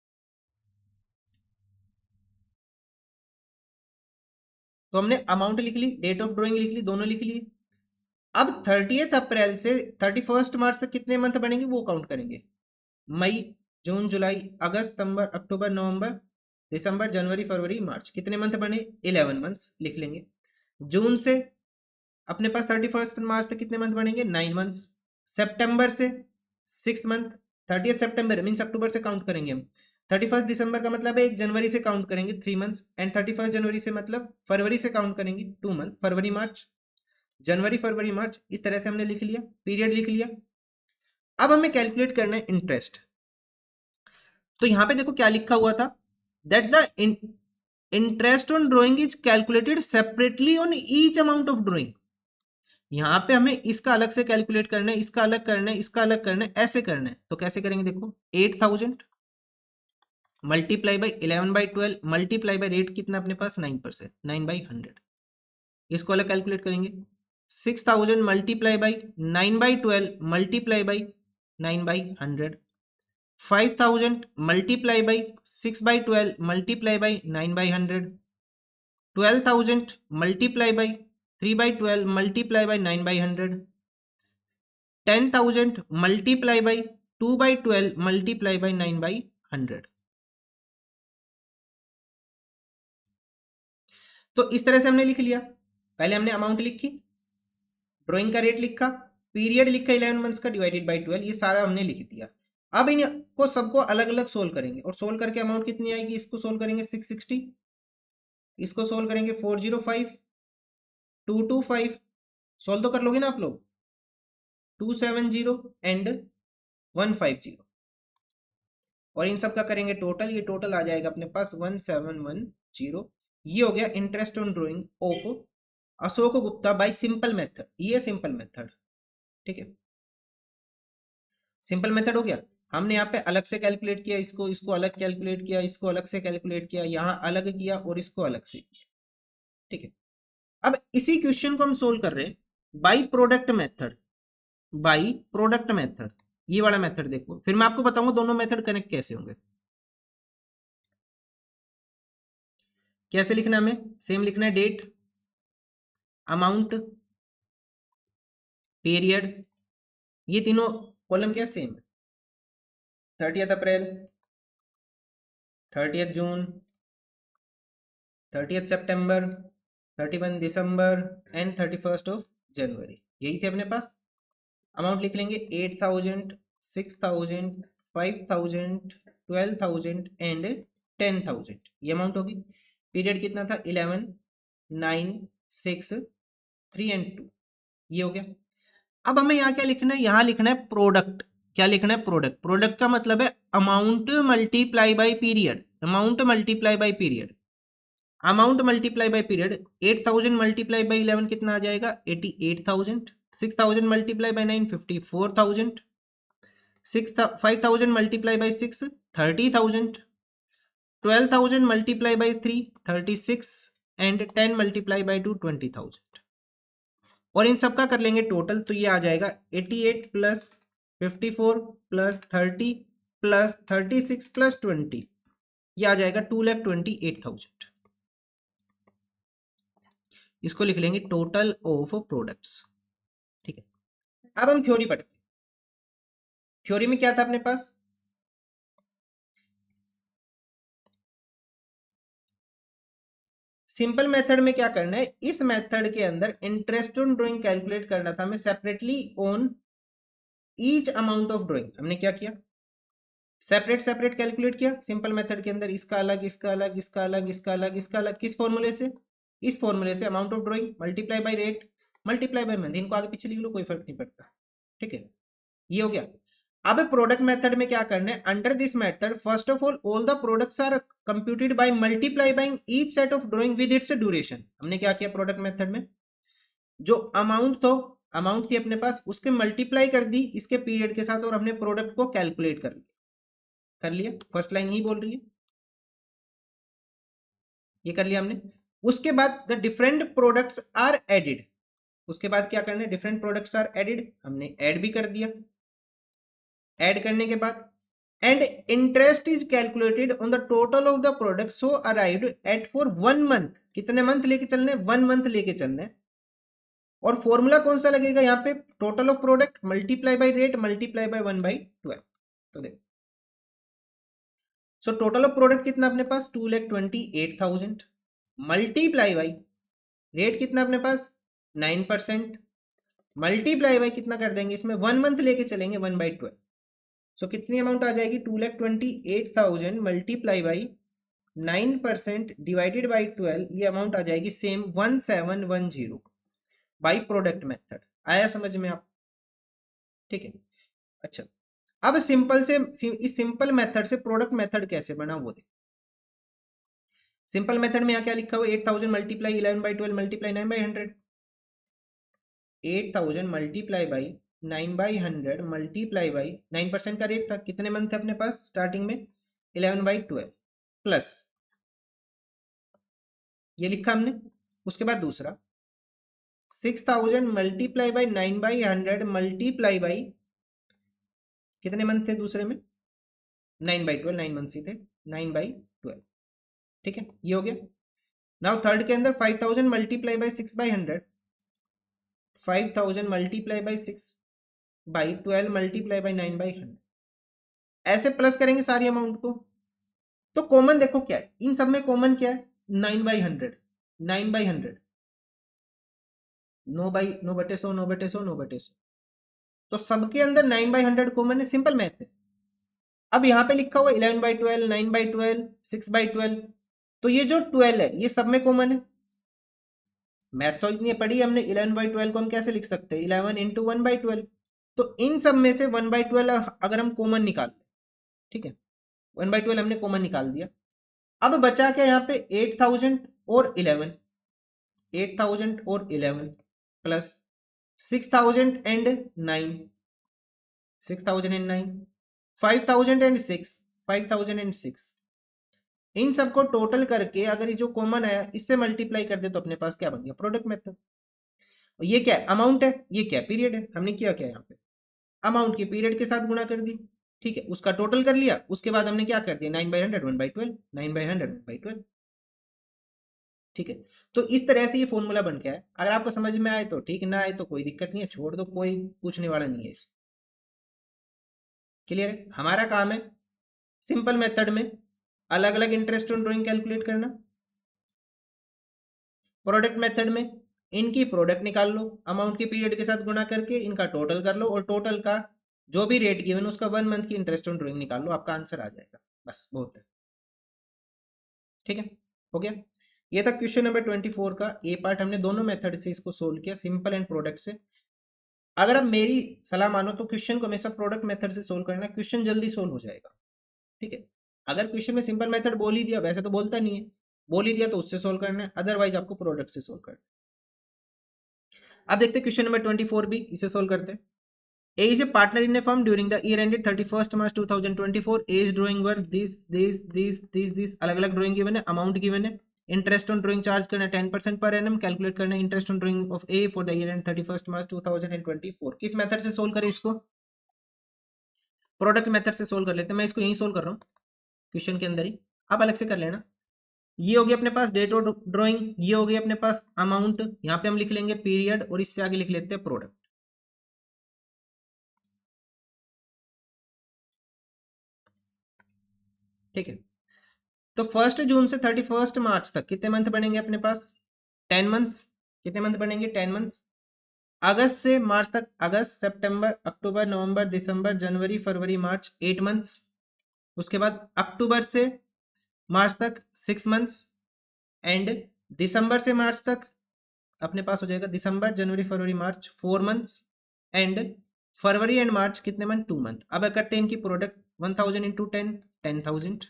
तो हमने अमाउंट लिख ली, डेट ऑफ ड्राइंग लिख ली, दोनों लिख ली। अब 30 अप्रैल से 31 मार्च तक कितने मंथ बनेंगे वो काउंट करेंगे। मई, जून, जुलाई, अगस्त, सितंबर, अक्टूबर, नवंबर, दिसंबर, जनवरी, फरवरी, मार्च। कितने मंथ बने? 11 मंथ्स लिख लेंगे। जून से अपने पास 31 मार्च तक कितने मंथ बनेंगे? 9 मंथ्स। सितंबर से 6 मंथ, 30 सितंबर मीन्स अक्टूबर से काउंट करेंगे हम। 31 दिसंबर का मतलब है 1 जनवरी से काउंट करेंगे 3 मंथ्स, एंड 31 जनवरी से मतलब फरवरी से काउंट करेंगे 2 मंथ। फरवरी मार्च, जनवरी फरवरी मार्च, इस तरह से हमने लिख लिया, पीरियड लिख लिया। अब हमें कैलकुलेट करना है इंटरेस्ट। तो यहां पे देखो क्या लिखा हुआ था, that the interest on drawing is calculated separately on each amount of drawing. यहां पे हमें इसका अलग से कैलकुलेट करना है, इसका अलग करना है, इसका अलग करना है, ऐसे करना है। तो कैसे करेंगे देखो, 8,000 multiply by 11/12 multiply by rate कितना अपने पास? 9%, 9/100। इसको अलग कैलकुलेट करेंगे। 6,000 multiply by 9/12 multiply by 9/100। 5,000 multiply by 6/12 multiply by 9/100। 12,000 multiply by 3/12 multiply by 9/100। 10,000 multiply by 2/12 multiply by 9/100। तो इस तरह से हमने लिख लिया। पहले हमने अमाउंट लिखी, ड्राइंग का रेट लिखा, पीरियड लिखा 11 मंथ्स का डिवाइडेड बाई 12, ये सारा हमने लिख दिया। अब इनको सबको अलग अलग सोल्व करेंगे, और सोल्व करके अमाउंट कितनी आएगी? इसको सोल्व करेंगे 660, इसको सोल्व करेंगे 405, 225, सोल्व तो कर लोगे ना आप लोग, 270 एंड 150, और इन सब का करेंगे टोटल। ये टोटल आ जाएगा अपने पास 1710। ये हो गया interest on drawing of Ashok Gupta by simple method, ये सिंपल मेथड, ठीक है। सिंपल मेथड हो गया। हमने यहाँ पे अलग से कैलकुलेट किया, इसको इसको अलग कैलकुलेट किया, इसको अलग से कैलकुलेट किया, यहाँ अलग किया और इसको अलग से किया, ठीक है। अब इसी क्वेश्चन को हम सोल्व कर रहे हैं by product method, by product method, ये वाला मेथड देखो, फिर मैं आपको बताऊंगा दोनों मेथड कनेक्ट कैसे होंगे। कैसे लिखना है हमें, सेम लिखना है, डेट, अमाउंट, पीरियड, ये तीनों कॉलम क्या सेम है, 30 अप्रैल, 30 जून, 30 सितंबर, 31 दिसंबर एंड 31 ऑफ जनवरी, यही थे अपने पास। अमाउंट लिख लेंगे 8000, 6000, 5000, 12000 एंड 10000, ये अमाउंट होगी। पीरियड कितना था, 11, 9, 6, 3 एंड 2, ये हो गया। अब हमें यहाँ क्या लिखना है, यहाँ लिखना है प्रोडक्ट। क्या लिखना है, प्रोडक्ट। प्रोडक्ट का मतलब है amount multiply by period, amount multiply by period, amount multiply by period. 8000 multiply by 11 कितना आ जाएगा, 88000, 6000 multiply by 9, 54000, 5000 multiply by 6, 30000, 12000 multiply by 3, 36 and 10 multiply by 2, 20000। और इन सब का कर लेंगे टोटल, तो ये आ जाएगा 88 प्लस 54 प्लस 30 प्लस 36 प्लस 20, ये आ जाएगा 2,28,000। इसको लिख लेंगे टोटल ऑफ प्रोडक्ट्स, ठीक है। अब हम थ्योरी पढ़ते हैं। थ्योरी में क्या था अपने पास, सिंपल मेथड में क्या करना है, इस मेथड के अंदर इंटरेस्ट ऑन ड्राइंग कैलकुलेट करना था हमें separately on each amount of drawing. हमने क्या किया, सेपरेट सेपरेट कैलकुलेट किया सिंपल मेथड के अंदर, इसका अलग, इसका अलग, इसका अलग, इसका अलग, इसका अलग, किस फॉर्मूले से, इस फॉर्मूले से, amount of drawing multiply by rate multiply by month, इनको आगे पीछे लिख लो कोई फर्क नहीं पड़ता, ठीक है। ये हो गया। अब प्रोडक्ट मेथड में क्या करना है, under this method first of all the products are computed by multiplying each set of drawing with its duration. हमने क्या किया प्रोडक्ट मेथड में, जो अमाउंट तो अमाउंट थी अपने पास, उसके मल्टीप्लाई कर दी इसके पीरियड के साथ और हमने प्रोडक्ट को कैलकुलेट कर लिया। फर्स्ट लाइन ही बोल रही है, ये कर लिया हमने। उसके बाद the different products are added, उसके बाद क्या करना है, डिफरेंट प्रोडक्ट्स आर एडिड, हमने ऐड भी कर दिया। ऐड करने के बाद and interest is calculated on the total of the product so arrived at for 1 month, कितने मंथ लेके चलने, 1 मंथ लेके चलने। और फॉर्मूला कौन सा लगेगा यहाँ पे, total of product multiply by rate multiply by 1/12। तो देखो, सो टोटल ऑफ प्रोडक्ट कितना अपने पास, 2,28,000 मल्टीप्लाई बाई रेट कितना अपने पास 9%, मल्टीप्लाई बाई कितना कर देंगे इसमें, 1 मंथ लेके चलेंगे 1/12। सो कितनी अमाउंट आ जाएगी, 2,28,000 मल्टीप्लाई बाई 9% डिवाइडेड बाई 12, ये अमाउंट आ जाएगी सेम 1710 बाई प्रोडक्ट मेथड। आया समझ में आप, ठीक है। अच्छा, अब सिंपल से इस सिंपल मेथड से प्रोडक्ट मेथड कैसे बना वो देख। सिंपल मेथड में यहाँ क्या लिखा हुआ, 8000 multiply 11/12 multiply 9/100, 8000 multiply by 9/100 multiply by 9% का रेट था, कितने मंथ थे अपने पास स्टार्टिंग में, 11/12 प्लस ये लिखा हमने। उसके बाद दूसरा 6000 मल्टीप्लाई बाई 9/100 मल्टीप्लाई बाई कितने मंथ थे दूसरे में, 9/12, 9 मंथ ही थे, 9/12, ठीक है। ये हो गया। नाउ थर्ड के अंदर 5000 multiply by 6/100, 5000 multiply by 6/12 multiply by 9/100, ऐसे प्लस करेंगे सारी अमाउंट को। तो कॉमन देखो क्या है, इन सब में कॉमन क्या है, 9/100, 9/100, 9/100, 9/100, 9/100, तो सबके अंदर 9/100 कॉमन है, सिंपल मैथ है। अब यहाँ पे लिखा हुआ 11/12, 9/12, 6/12, तो ये जो 12 है ये सब में कॉमन है। मैथ तो इतनी पढ़ी हमने, 11/12 को हम कैसे लिख सकते हैं, 11 इंटू 1/12, तो इन सब में से 1/12 अगर हम कॉमन निकाल, ठीक है, 1/12 हमने कॉमन निकाल दिया, अब बचा क्या यहाँ पे 8,000 और 11, 8,000 और 11 प्लस 6,009, 6,009, 5,006, 5,006, इन सबको टोटल करके अगर ये जो कॉमन आया इससे मल्टीप्लाई कर दे तो अपने पास क्या बन गया, प्रोडक्ट मेथड। ये क्या है, अमाउंट है, ये क्या पीरियड है, हमने किया क्या यहाँ पे, अमाउंट की पीरियड के साथ गुणा कर दी, ठीक है, उसका टोटल कर लिया, उसके बाद हमने क्या कर दिया 9/100 1/12, 9/100 1/12, ठीक है। तो इस तरह से ये फॉर्मूला बन गया है। अगर आपको समझ में आए तो ठीक, ना आए तो कोई दिक्कत नहीं है, छोड़ दो, कोई पूछने वाला नहीं है इस। क्लियर है, हमारा काम है सिंपल मेथड में अलग अलग इंटरेस्ट ऑन ड्राइंग कैलकुलेट करना, प्रोडक्ट मेथड में इनकी प्रोडक्ट निकाल लो, अमाउंट की पीरियड के साथ गुणा करके इनका टोटल कर लो, और टोटल का जो भी रेट गिवन उसका 1 मंथ की इंटरेस्ट ऑन ड्राइंग निकाल लो, आपका आंसर आ जाएगा, बस बहुत है, ठीक है, हो गया। ये था क्वेश्चन नंबर 24 का ए पार्ट, हमने दोनों मेथड से इसको सोल्व किया, सिंपल एंड प्रोडक्ट से। अगर आप मेरी सलाह मानो तो क्वेश्चन को हमेशा प्रोडक्ट मेथड से सोल्व करना, क्वेश्चन जल्दी सोल्व हो जाएगा, ठीक है। अगर क्वेश्चन में सिंपल मेथड बोल ही दिया, वैसे तो बोलता नहीं है, बोल ही दिया तो उससे सोल्व करना है, अदरवाइज आपको प्रोडक्ट से सोल्व करना है। अब देखते हैं क्वेश्चन नंबर 24 भी, इसे सोल्व करते हैं। A is a partner in a firm during the year ended 31st March 2024. A is drawing work this अलग अलग ड्राइंग गिवन है, अमाउंट गिवन है, इंटरेस्ट ऑन ड्राइंग चार्ज करना 10% पर एनम, कैलकुलेट करना interest on drawing of A for the year end 31st March 2024। किस method से solve करें इसको, प्रोडक्ट मेथड से सोल्व कर लेते हैं, मैं इसको यही सोल्व कर रहा हूँ क्वेश्चन के अंदर ही, आप अलग से कर लेना। ये हो गया अपने पास डेट ऑफ ड्राइंग, ये हो गया अपने पास अमाउंट, यहाँ पे हम लिख लेंगे पीरियड, और इससे आगे लिख लेते हैं प्रोडक्ट, ठीक है। तो 1 जून से 31 मार्च तक कितने मंथ बनेंगे अपने पास, 10 मंथ्स, कितने मंथ बनेंगे 10 मंथ्स। अगस्त से मार्च तक, अगस्त सितंबर अक्टूबर नवंबर दिसंबर जनवरी फरवरी मार्च 8 मंथ्स, उसके बाद अक्टूबर से मार्च तक 6 मंथ्स, एंड दिसंबर से मार्च तक अपने पास हो जाएगा दिसंबर जनवरी फरवरी मार्च 4 मंथ्स, एंड फरवरी एंड मार्च कितने मंथ 2 मंथ। अब करते हैं इनकी प्रोडक्ट, 1000 इंटू 10 10,000,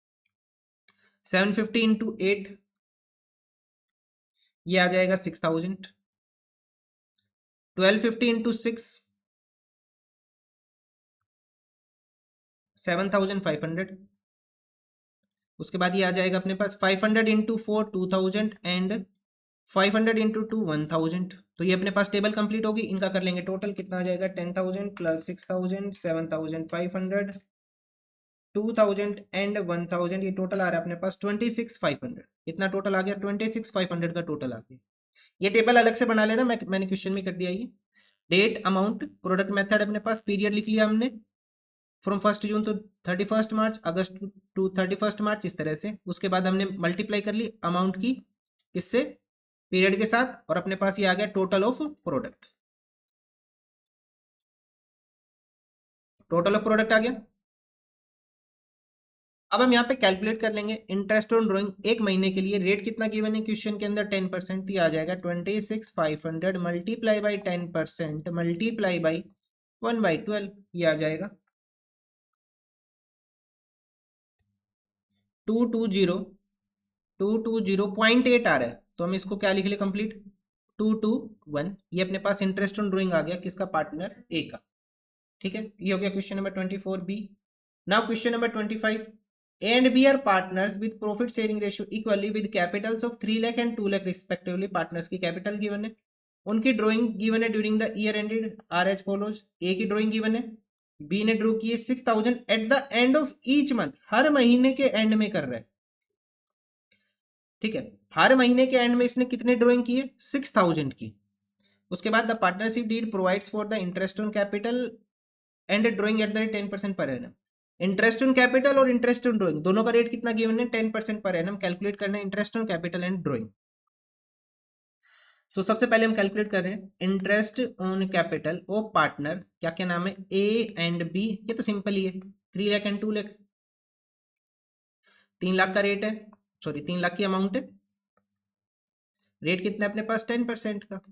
750 इंटू 8 ये आ जाएगा 6,000, 1250 इंटू 6 7,500, उसके बाद ये आ जाएगा अपने पास 500 इंटू 4 2,000, एंड 500 इंटू 2 1,000। तो ये अपने पास टेबल कंप्लीट होगी, इनका कर लेंगे टोटल, कितना आ जाएगा 10,000 प्लस 6,000 7,500 2,000 एंड 1,000, ये टोटल आ रहा है अपने पास 26,500। कितना टोटल आ गया, 26,500 का टोटल आ गया। ये टेबल अलग से बना लेना, मैंने क्वेश्चन में कर दिया। ये डेट अमाउंट प्रोडक्ट मेथड अपने पास, पीरियड लिख लिया हमने from 1 June to 31 March, August to 31 March, इस तरह से। उसके बाद हमने मल्टीप्लाई कर ली अमाउंट की किससे, पीरियड के साथ, और अपने पास ये आ गया total of product, total of product आ गया। अब हम यहाँ पे कैलकुलेट कर लेंगे इंटरेस्ट ऑन ड्राइंग एक महीने के लिए, रेट कितना गिवन है क्वेश्चन के अंदर 10%, आ जाएगा 26,500 मल्टीप्लाई बाई 10% मल्टीप्लाई बाई 1/12, ये आ जाएगा 220.8 आ रहा है, तो हम इसको क्या लिख ले कंप्लीट 221। ये अपने पास इंटरेस्ट ऑन ड्राइंग आ गया किसका, पार्टनर ए का, ठीक है। ये हो गया question number 24 B. Now question number 25, A and B are partners with profit sharing ratio equally with capitals of 3 lakh and 2 lakh respectively. Partners की कैपिटल गिवन है, उनकी ड्राइंग गिवन है during the year ended are as follows. A की drawing given है, B ने draw की है 6,000 at the end of each month, हर महीने के एंड में कर रहा है, ठीक है। हर महीने के एंड में इसने कितने ड्राइंग की है 6,000 की। उसके बाद the partnership deed provides for the interest on capital and drawing at the 10% पर एनम। इंटरेस्ट ऑन कैपिटल और इंटरेस्ट ऑन ड्राइंग दोनों का रेट कितना गिवन है 10% पर एनम, कैलकुलेट करना है interest on capital and drawing. So सबसे पहले हम कैलकुलेट कर रहे हैं interest on capital of partner, क्या क्या नाम है ए एंड बी, ये तो सिंपल ही है 3 लाख एंड 2 लाख, 3 लाख का रेट है, सॉरी 3 लाख की अमाउंट है, रेट कितना है अपने पास 10% का,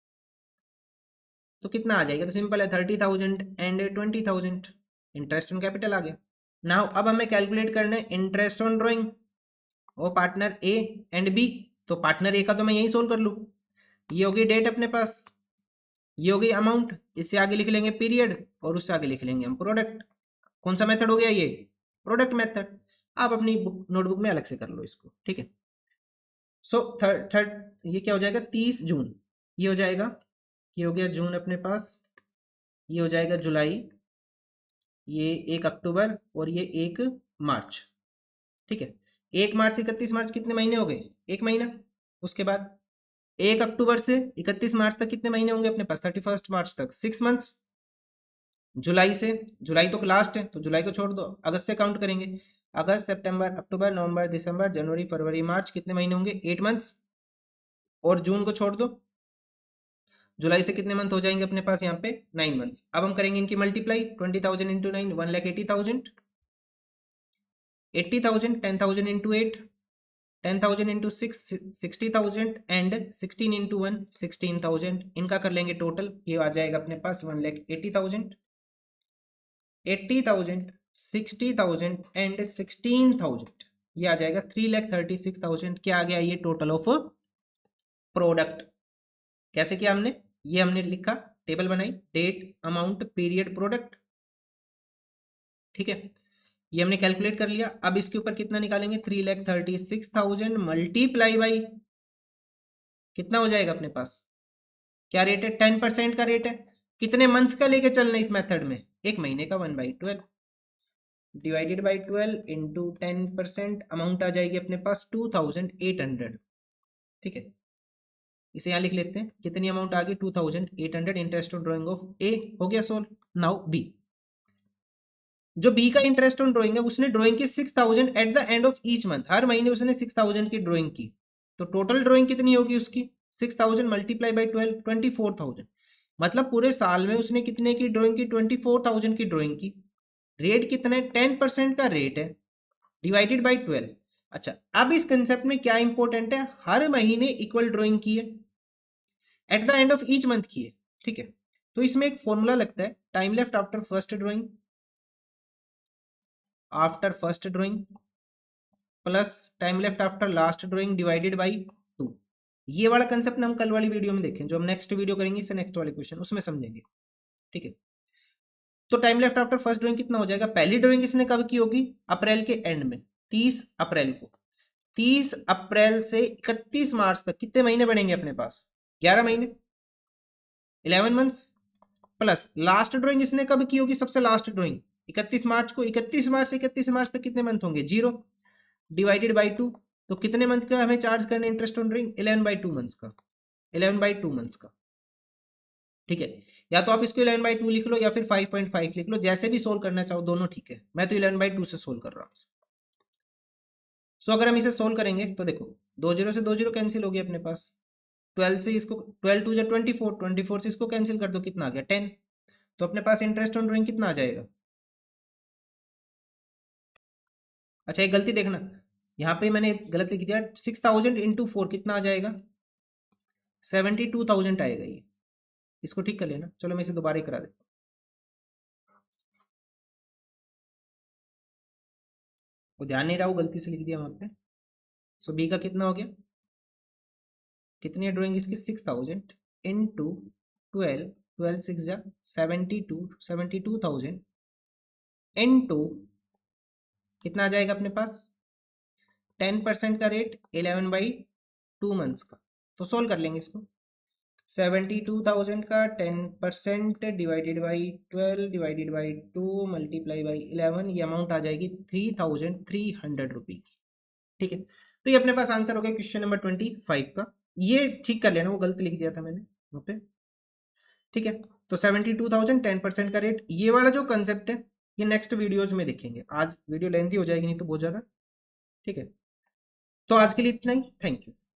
तो कितना आ जाएगा, तो सिंपल है 30,000 एंड 20,000, इंटरेस्ट ऑन कैपिटल आ गया। नाउ अब हमें कैलकुलेट करना है इंटरेस्ट ऑन ड्राइंग, और पार्टनर ए एंड बी, तो पार्टनर ए का तो मैं यही सोल्व कर लूँ। ये होगी डेट अपने पास, ये होगी अमाउंट, इससे आगे लिख लेंगे पीरियड और उससे आगे लिख लेंगे हम प्रोडक्ट। कौन सा मेथड हो गया ये? Product method. आप अपनी नोटबुक में अलग से कर लो इसको, ठीक है। सो थर्ड थर्ड ये क्या हो जाएगा? 30 जून ये हो जाएगा, ये हो गया जून अपने पास, ये हो जाएगा जुलाई, ये 1 अक्टूबर और ये 1 मार्च, ठीक है। 1 मार्च से 31 मार्च कितने महीने हो गए? 1 महीना। उसके बाद 1 अक्टूबर से 31 मार्च तक कितने महीने होंगे अपने पास? 31 मार्च तक 6 मंथ्स। जुलाई से, जुलाई तो लास्ट है तो जुलाई को छोड़ दो, अगस्त से काउंट करेंगे। अगस्त, सितंबर, अक्टूबर, नवंबर, दिसंबर, जनवरी, फरवरी, मार्च, कितने महीने होंगे? 8 मंथ्स। और जून को छोड़ दो, जुलाई से कितने मंथ हो जाएंगे अपने पास यहाँ पे? 9 मंथ्स। अब हम करेंगे इनकी multiply, 20,000 into 9, 1,80,000, 80,000, 10,000 into 8, 10,000 into 6, 60,000 and 16 into 1, 16,000। इनका कर लेंगे टोटल, ये आ जाएगा अपने पास 1,80,000, 80,000, 60,000 एंड 16,000, ये आ जाएगा 3,36,000। क्या आ गया? ये टोटल ऑफ प्रोडक्ट। कैसे किया हमने? ये हमने लिखा, टेबल बनाई, डेट, अमाउंट, पीरियड, प्रोडक्ट, ठीक है। ये हमने कैलकुलेट कर लिया। अब इसके ऊपर कितना निकालेंगे? 3,36,000 मल्टीप्लाई बाई कितना हो जाएगा अपने पास? क्या रेट है? 10% का रेट है। कितने मंथ का लेके चलना है इस मेथड में? 1 महीने का, 1/12 डिवाइडेड बाई 12 इंटू 10%, अमाउंट आ जाएगी अपने पास 2,800, ठीक है। इसे यहाँ लिख लेते हैं, कितनी अमाउंट आ गई? 2,800। Interest on drawing of A हो गया सोल्व। नाउ बी, जो बी का इंटरेस्ट ऑन ड्रॉइंग है, उसने ड्रॉइंग की 6,000 at the end of each month, हर महीने उसने 6,000 की ड्रॉइंग की। तो टोटल ड्रॉइंग कितनी होगी उसकी? 6,000 मल्टीप्लाई बाई 12, 24,000। मतलब पूरे साल में उसने कितने की ड्रॉइंग की? 24,000 की ड्रॉइंग की। रेट कितना है? 10% का रेट है, डिवाइडेड बाई 12। अच्छा, अब इस कंसेप्ट में क्या इंपॉर्टेंट है? हर महीने इक्वल ड्रॉइंग की है, at the end of each month की है, ठीक है। तो इसमें एक फॉर्मूला लगता है, time left after first drawing, after first drawing plus time left after last drawing divided by 2। ये वाला कंसेप्ट हम कल वाली वीडियो में देखें, जो हम नेक्स्ट वीडियो करेंगे इससे नेक्स्ट वाले क्वेश्चन, उसमें समझेंगे, ठीक है। तो time left after first drawing कितना हो जाएगा? पहली ड्रॉइंग इसने कब की होगी? अप्रैल के एंड में, 30 अप्रैल को। 30 अप्रैल से 31 मार्च तक कितने महीने बनेंगे अपने पास? 11 महीने, 11 मंथ्स। प्लस लास्ट ड्रॉइंग इसने कब की होगी? सबसे लास्ट ड्रॉइंग 31 मार्च को। 31 मार्च से 31 मार्च तक कितने मंथ होंगे? 0, डिवाइडेड बाई 2। तो कितने मंथ का हमें चार्ज करना है इंटरेस्ट ऑन ड्रॉइंग? 11/2 मंथ्स का, 11/2 मंथ्स का, ठीक है। या तो आप इसको 11/2 लिख लो या फिर 5.5 लिख लो, जैसे भी सोल्व करना चाहो दोनों ठीक है। मैं तो 11/2 से सोल्व कर रहा हूँ। सो अगर हम इसे सोल्व करेंगे तो देखो, 2 0 से 2 0 कैंसिल हो गया अपने पास। 12 से इसको, 12 2 24, 24 से इसको कैंसिल कर दो, कितना आ गया? 10। तो अपने पास इंटरेस्ट ऑन ड्रॉइंग कितना आ जाएगा? अच्छा, एक गलती देखना, यहाँ पे मैंने गलत लिख दिया। 6,000 इंटू 4 कितना आ जाएगा? 72,000 आएगा ये। इसको ठीक कर लेना। चलो मैं इसे दोबारा ही करा देता हूँ। वो ध्यान नहीं रहा, वो गलती से लिख दिया वहां पे। सो बी का कितना हो गया? कितनी ड्राइंग इसकी? 6,000 इंटू 12, 12 6 जा 72, 72,000 इंटू कितना आ जाएगा अपने पास? 10% का रेट, 11/2 मंथ्स का। तो सोल्व कर लेंगे इसको। 72,000 का 10% divided by 12 divided by 2 multiply by 11, ये अमाउंट आ जाएगी 3,300 रुपी की, ठीक है। तो ये अपने पास आंसर हो गया क्वेश्चन नंबर 25 का। ये ठीक कर लेना, वो गलत लिख दिया था मैंने वहाँ पे, ठीक है। तो 72,000, 10% का रेट, ये वाला जो कंसेप्ट है ये नेक्स्ट वीडियोज में देखेंगे। आज वीडियो लेंथी हो जाएगी नहीं तो बहुत ज़्यादा, ठीक है। तो आज के लिए इतना ही, थैंक यू।